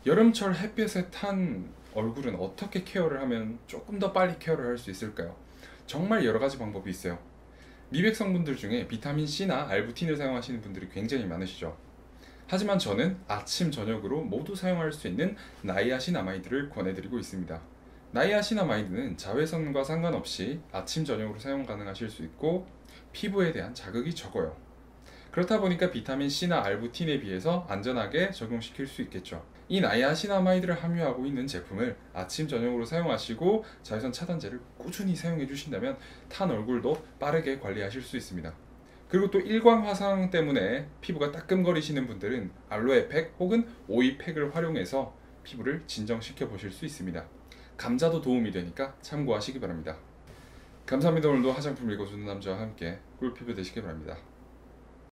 여름철 햇볕에 탄 얼굴은 어떻게 케어를 하면 조금 더 빨리 케어를 할 수 있을까요? 정말 여러 가지 방법이 있어요. 미백 성분들 중에 비타민 C나 알부틴을 사용하시는 분들이 굉장히 많으시죠. 하지만 저는 아침, 저녁으로 모두 사용할 수 있는 나이아신아마이드를 권해드리고 있습니다. 나이아신아마이드는 자외선과 상관없이 아침, 저녁으로 사용 가능하실 수 있고 피부에 대한 자극이 적어요. 그렇다 보니까 비타민 C나 알부틴에 비해서 안전하게 적용시킬 수 있겠죠. 이 나이아신아마이드를 함유하고 있는 제품을 아침, 저녁으로 사용하시고 자외선 차단제를 꾸준히 사용해 주신다면 탄 얼굴도 빠르게 관리하실 수 있습니다. 그리고 또 일광 화상 때문에 피부가 따끔거리시는 분들은 알로에팩 혹은 오이팩을 활용해서 피부를 진정시켜 보실 수 있습니다. 감자도 도움이 되니까 참고하시기 바랍니다. 감사합니다. 오늘도 화장품 읽어주는 남자와 함께 꿀피부 되시기 바랍니다.